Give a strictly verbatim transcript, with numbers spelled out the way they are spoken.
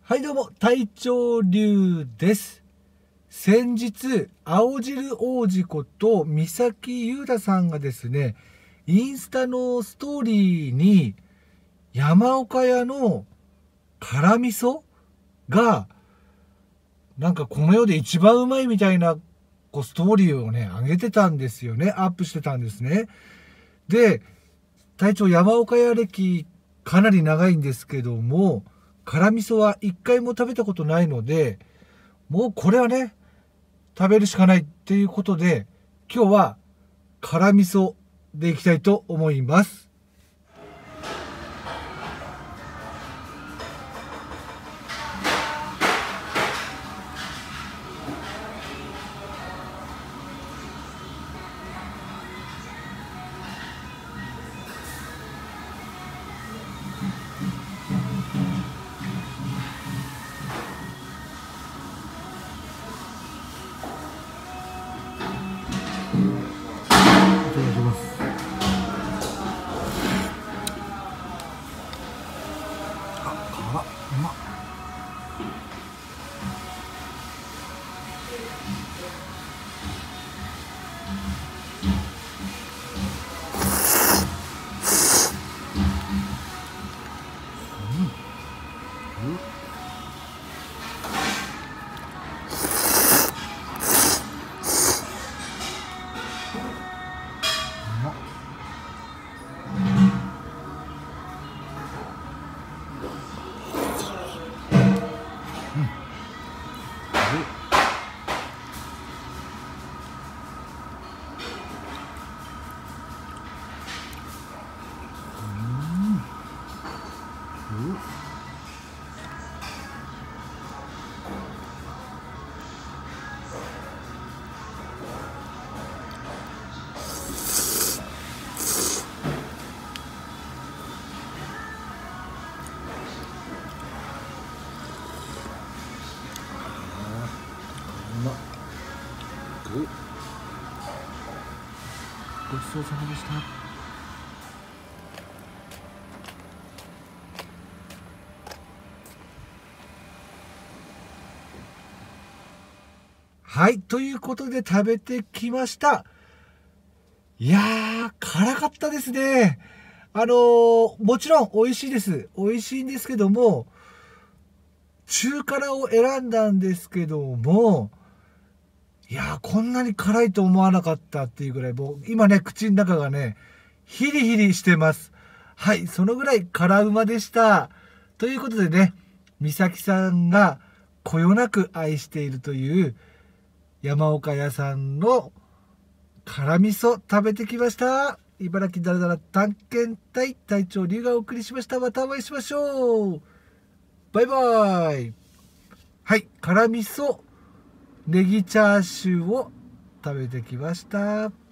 はいどうも、隊長龍です。先日、青汁王子こと三崎優太さんがですね、インスタのストーリーに山岡屋の辛味噌がなんかこの世で一番うまいみたいなこうストーリーをね、上げてたんですよね。アップしてたんですね。で、隊長山岡屋歴かなり長いんですけども、辛味噌は一回も食べたことないので、もうこれはね、食べるしかないっていうことで、今日は辛味噌でいきたいと思います。いただきます。あ、辛っ、うまっ。ごちそうさまでした。はい、ということで食べてきました。いやー、辛かったですね。あのー、もちろん美味しいです。美味しいんですけども、中辛を選んだんですけども、いやー、こんなに辛いと思わなかったっていうぐらい、もう今ね、口の中がね、ヒリヒリしてます。はい、そのぐらい辛うまでした。ということでね、美咲さんがこよなく愛しているという山岡屋さんの辛味噌食べてきました。茨城だらだら探検隊隊長龍がお送りしました。またお会いしましょう。バイバイ。はい、辛味噌ネギチャーシューを食べてきました。